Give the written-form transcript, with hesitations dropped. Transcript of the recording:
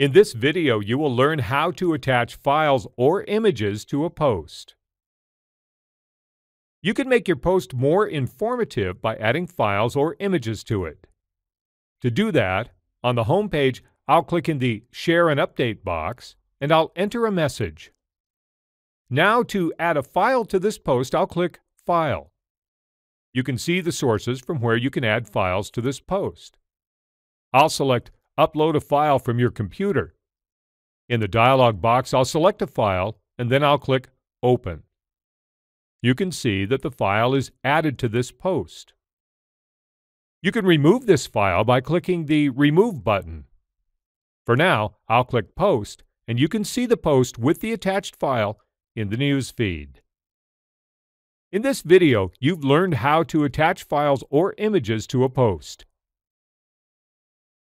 In this video, you will learn how to attach files or images to a post. You can make your post more informative by adding files or images to it. To do that, on the home page, I'll click in the Share and Update box, and I'll enter a message. Now, to add a file to this post, I'll click File. You can see the sources from where you can add files to this post. I'll select Upload a file from your computer. In the dialog box, I'll select a file, and then I'll click Open. You can see that the file is added to this post. You can remove this file by clicking the Remove button. For now, I'll click Post, and you can see the post with the attached file in the news feed. In this video, you've learned how to attach files or images to a post.